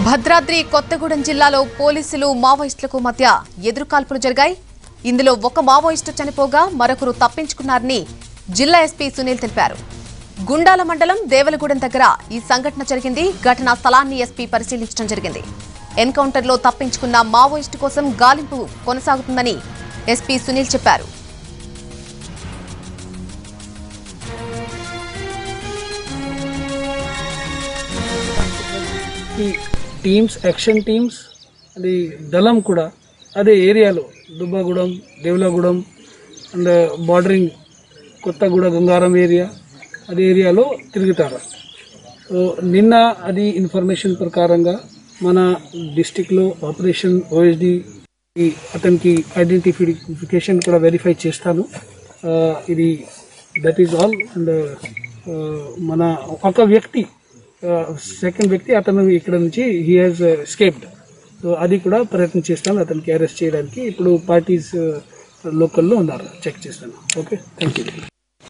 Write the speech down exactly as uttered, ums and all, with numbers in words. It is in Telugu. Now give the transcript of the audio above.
భద్రాద్రి కొత్తగూడెం జిల్లాలో పోలీసులు మావోయిస్టులకు మధ్య ఎదురుకాల్పులు జరిగాయి. ఇందులో ఒక మావోయిస్టు చనిపోగా మరొకరు తప్పించుకున్నారని జిల్లా ఎస్పీ సునీల్ తెలిపారు. గుండాల మండలం దేవలగూడెం దగ్గర ఈ సంఘటన జరిగింది. ఘటనా స్థలాన్ని ఎస్పీ పరిశీలించడం జరిగింది. ఎన్కౌంటర్లో తప్పించుకున్న మావోయిస్టు కోసం గాలింపు కొనసాగుతుందని ఎస్పీ సునీల్ చెప్పారు. టీమ్స్ యాక్షన్ టీమ్స్ అది దళం కూడా అదే ఏరియాలో Dubbagudem Devalagudem and bordering Kothaguda Gangaram area అదే ఏరియాలో తిరుగుతారు. సో నిన్న అది ఇన్ఫర్మేషన్ ప్రకారంగా మన డిస్టిక్లో ఆపరేషన్ ఓఎస్డి అతనికి ఐడెంటిఫికేషన్ కూడా వెరిఫై చేస్తాను. ఇది దట్ ఈజ్ ఆల్. అండ్ మన ఒక వ్యక్తి సెకండ్ వ్యక్తి అతను ఇక్కడ నుంచి హీ హాజ్ ఎస్కేప్డ్. సో అది కూడా ప్రయత్నం చేస్తాను అతనికి అరెస్ట్ చేయడానికి. ఇప్పుడు పార్టీస్ లోకల్లో ఉన్నారు, చెక్ చేస్తాను. Okay, thank you.